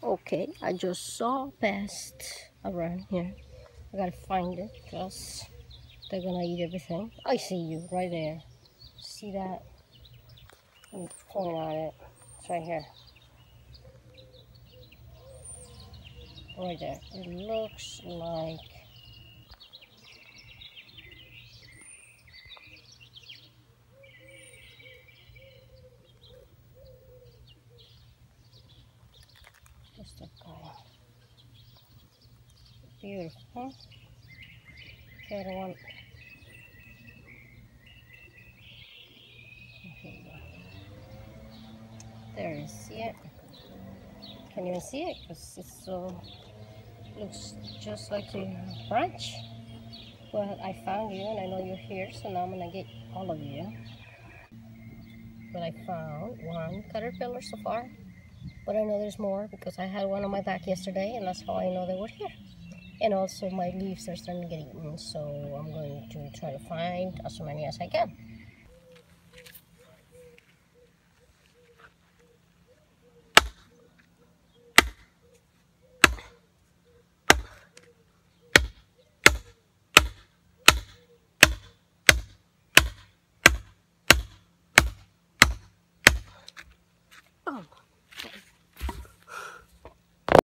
Okay, I just saw a pest around here. I gotta find it because they're gonna eat everything. I see you right there. See that? Let me point at it. It's right here. Right there. It looks like just a guy. Beautiful. Okay, I don't want. There you see it. Can you even see it? Because it's so looks just like a branch. Well, I found you and I know you're here, so now I'm gonna get all of you. But I found one caterpillar so far, but I know there's more because I had one on my back yesterday, and that's how I know they were here. And also my leaves are starting to get eaten, so I'm going to try to find as many as I can.